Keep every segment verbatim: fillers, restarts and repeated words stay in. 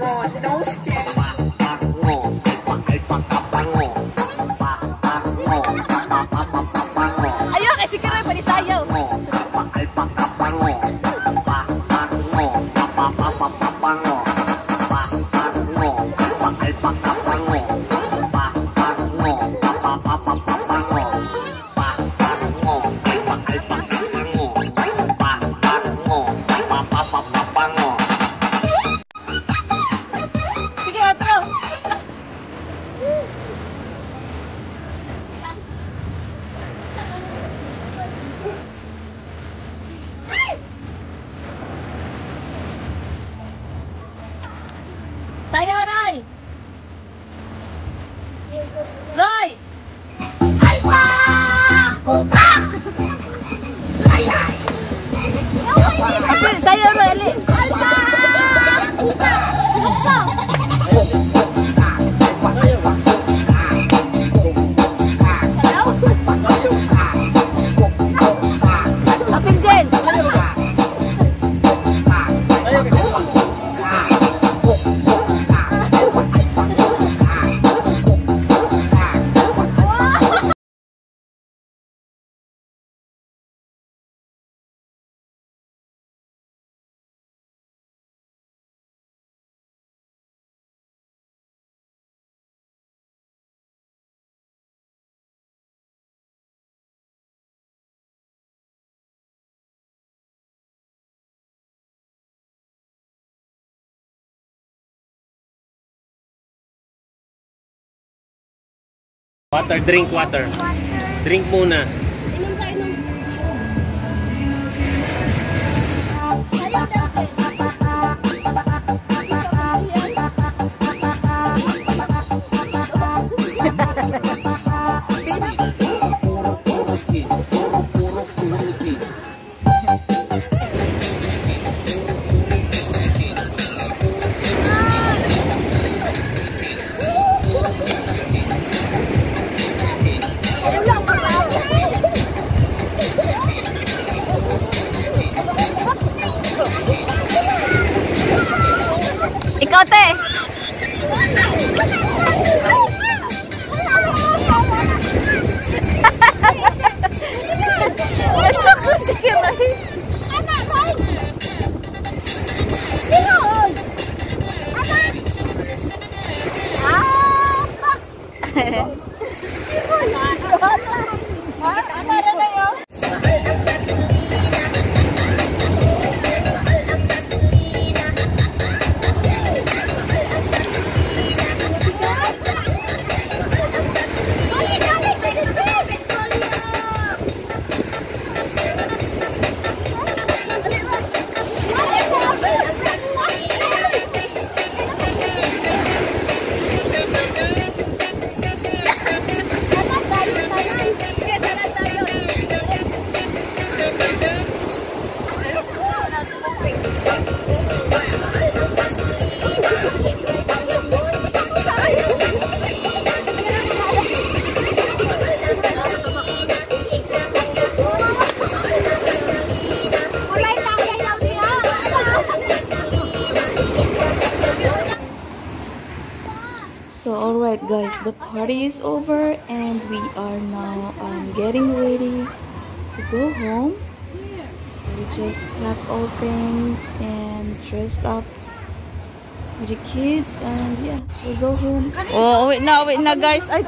Ayo kasi kira pa ni sayaw. Tayo, Roy! Roy! Alpha! Tayo, Roy! Ali! Alpha! Apin Jen! Water, drink water. Drink muna. Inom ka, inom. Ikaw, te! Gusto ko si Kimay. Anak, Roy! Sino, Roy? Anak! Ah! Ano na kayo? So alright guys, the party is over and we are now um, getting ready to go home. So we just pack all things and dress up with the kids and yeah, we'll go home. Oh, wait na, wait na guys. Ay,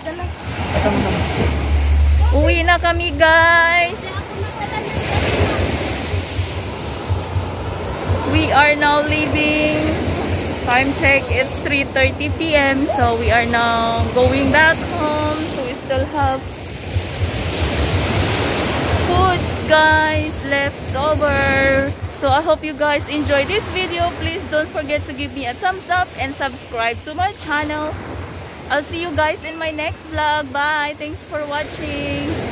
uwi na kami guys. We are now leaving. Time check, it's three thirty p m So we are now going back home. So we still have foods guys left over. So I hope you guys enjoy this video. Please don't forget to give me a thumbs up and subscribe to my channel. I'll see you guys in my next vlog. Bye. Thanks for watching.